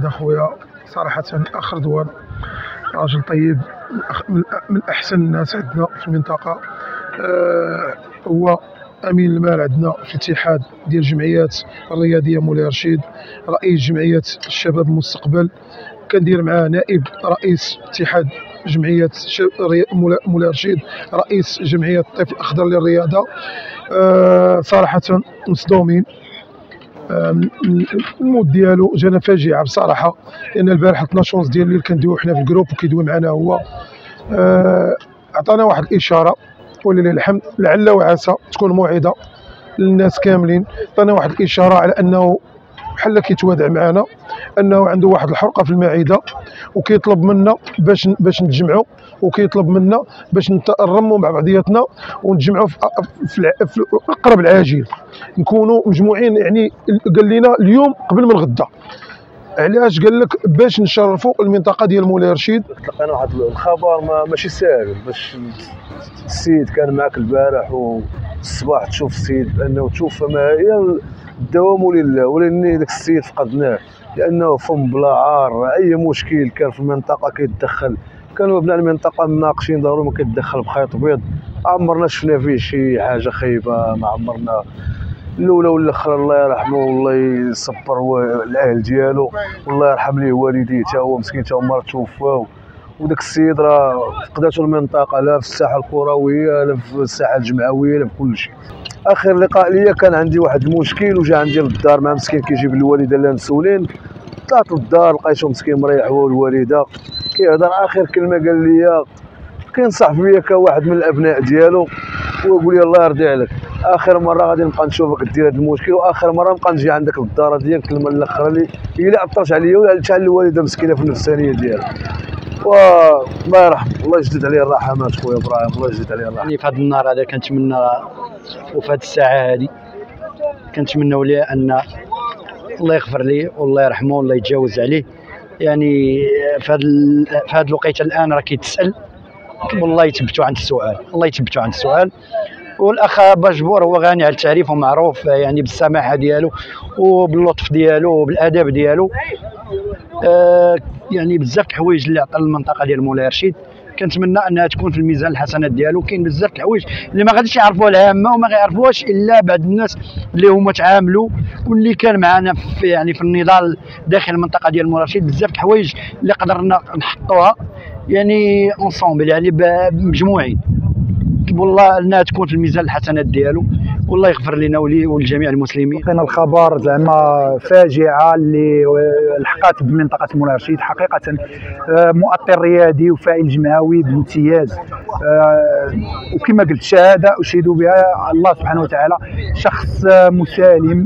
واحد اخويا صراحه اخ رضوان راجل طيب، من احسن الناس عندنا في المنطقه. هو امين المال عندنا في الاتحاد ديال الجمعيات الرياضيه مولاي رشيد، رئيس جمعيه الشباب المستقبل. كندير معاه نائب رئيس اتحاد جمعيه مولاي رشيد، رئيس جمعيه الطفل الاخضر للرياضه. صراحه مصدومين. الموت ديالو جانا فاجعه بصراحه، لان البارح عطنا شونس ديال اللي كندويو حنا في الجروب وكيدوي معنا هو. عطانا واحد الاشاره ولله الحمد، لعل وعسى تكون موعظه للناس كاملين. عطانا واحد الاشاره على انه بحال كيتوادع معنا، انه عنده واحد الحرقه في المعده وكيطلب منا باش نتجمعوا، وكيطلب منا باش نرموا مع بعضياتنا ونتجمعوا في الاقرب العاجل، نكونوا مجموعين. يعني قال لنا اليوم قبل من الغدا. علاش؟ قال لك باش نشرفوا المنطقه ديال مولاي رشيد. لقينا واحد الخبر ماشي ساهل، باش السيد كان معك البارح والصباح تشوف السيد، بانه تشوف ما هي الدوام لله، ولاني داك السيد فقدناه لانه فم بلا عار. اي مشكل كان في المنطقه كيتدخل، كانوا ابناء المنطقه مناقشين ضروري ما كيتدخل بخيط بيض. عمرنا شفنا فيه شي حاجه خايبه، ما عمرنا. الاولى والاخرى الله يرحمه والله يصبر الاهل ديالو، والله يرحم ليه والديه، حتى هو مسكين حتى هما توفاو. وداك السيد راه فقداتو المنطقه، لا في الساحه الكرويه لا في الساحه الجمعويه لا في كل شيء. اخر لقاء ليا كان عندي واحد المشكل وجا عندي للدار مع مسكين كيجيب الوالده اللي مسؤولين. طلعت للدار لقيتو مسكين مريح هو والوالده كيهضر. اخر كلمه قال لي كينصح فيا كواحد من الابناء ديالو ويقول لي الله يرضي عليك، اخر مره غادي نبقى نشوفك دير هذا المشكل، واخر مره نبقى نجي عندك للدار ديالك. الكلمه الاخرى اللي هي اللي اثرت عليا ولا حتى على الوالده مسكينه في النفسانيه ديالها. والله يرحم، الله يجدد عليه الرحمات خويا ابراهيم، الله يجدد عليه الرحمات. يعني في هذا النهار هذا كنتمنى، وفي هذه الساعه هذه كنتمنوا ليه ان الله يغفر ليه والله يرحمه والله يتجاوز عليه. يعني في هذا الوقيته الان راه كيتسال، والله يثبتوا عند السؤال، الله يثبتوا عند السؤال. والاخ بجبور هو غني على التعريف ومعروف يعني بالسماحه ديالو وباللطف ديالو وبالاداب ديالو. يعني بزاف د الحوايج اللي عطى المنطقه ديال مولاي رشيد كنتمنى انها تكون في الميزان الحسنات ديالو. كاين بزاف د الحوايج اللي ما غاديش يعرفوها العامه وما غيعرفوهاش الا بعض الناس اللي هما تعاملوا واللي كان معنا في يعني في النضال داخل المنطقه ديال مولاي رشيد. بزاف د الحوايج اللي قدرنا نحطوها يعني اونصومبل، يعني بمجموعين، والله انها تكون في الميزان الحسنات ديالو والله يغفر لنا ولجميع المسلمين. لقينا الخبر زعما فاجعه اللي لحقات بمنطقه مولاي رشيد. حقيقه مؤطر رياضي وفاعل جمعوي بامتياز، وكما قلت شهاده اشهد بها الله سبحانه وتعالى، شخص مسالم،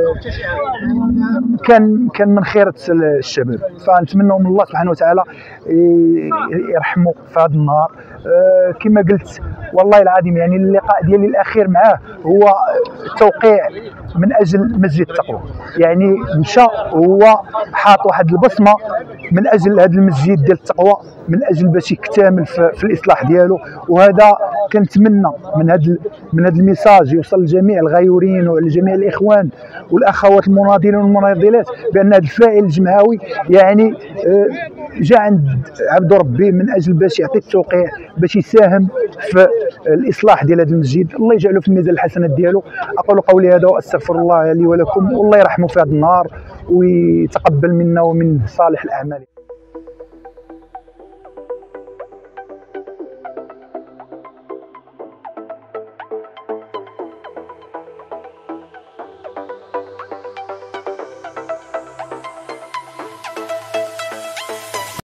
كان من خيره الشباب. فنتمنى من الله سبحانه وتعالى يرحمه في هذا النهار. كما قلت والله العظيم يعني اللقاء ديالي الاخير معاه هو التوقيع من اجل مسجد التقوى. يعني مشى هو حاط واحد البصمه من اجل هذا المسجد ديال التقوى، من اجل باش يكتمل في الاصلاح ديالو. وهذا كنتمنى من هذا الميساج يوصل لجميع الغيورين ولجميع الاخوان والاخوات المناضلين والمناضلات بان هذا الفاعل الجمعوي يعني جاء عند عبد ربي من اجل باش يعطي التوقيع باش يساهم في الاصلاح ديال هذا المسجد. الله يجعله في الميزان الحسنات ديالو. اقول قولي هذا واستغفر الله لي ولكم، والله يرحمه في هذا النهار ويتقبل منا ومن صالح الاعمال.